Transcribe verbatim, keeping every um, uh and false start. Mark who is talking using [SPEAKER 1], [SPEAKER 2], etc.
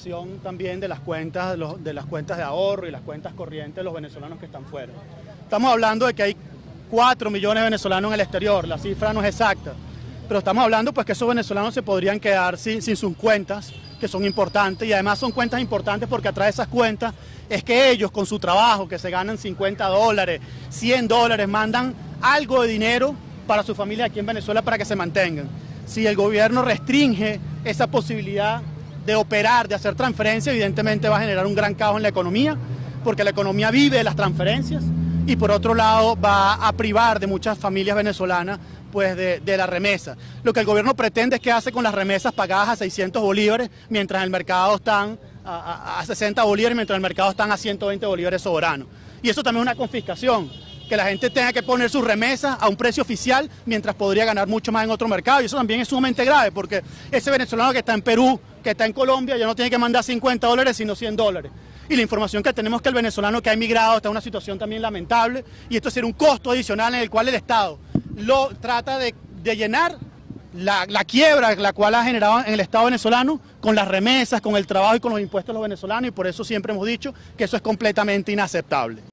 [SPEAKER 1] información también de las cuentas, de, los, de las cuentas de ahorro y las cuentas corrientes de los venezolanos que están fuera. Estamos hablando de que hay cuatro millones de venezolanos en el exterior, la cifra no es exacta, pero estamos hablando pues que esos venezolanos se podrían quedar sin, sin sus cuentas, que son importantes, y además son cuentas importantes porque a través de esas cuentas es que ellos con su trabajo, que se ganan cincuenta dólares, cien dólares, mandan algo de dinero para su familia aquí en Venezuela para que se mantengan. Si el gobierno restringe esa posibilidad de operar, de hacer transferencias, evidentemente va a generar un gran caos en la economía, porque la economía vive de las transferencias, y por otro lado va a privar de muchas familias venezolanas pues de, de la remesa. Lo que el gobierno pretende es que hace con las remesas pagadas a seiscientos bolívares, mientras en el mercado están a, a, a sesenta bolívares, mientras en el mercado están a ciento veinte bolívares soberanos. Y eso también es una confiscación, que la gente tenga que poner sus remesas a un precio oficial, mientras podría ganar mucho más en otro mercado, y eso también es sumamente grave, porque ese venezolano que está en Perú, que está en Colombia, ya no tiene que mandar cincuenta dólares, sino cien dólares. Y la información que tenemos es que el venezolano que ha emigrado está en una situación también lamentable, y esto sería un costo adicional en el cual el Estado lo trata de, de llenar la, la quiebra la cual ha generado en el Estado venezolano con las remesas, con el trabajo y con los impuestos de los venezolanos, y por eso siempre hemos dicho que eso es completamente inaceptable.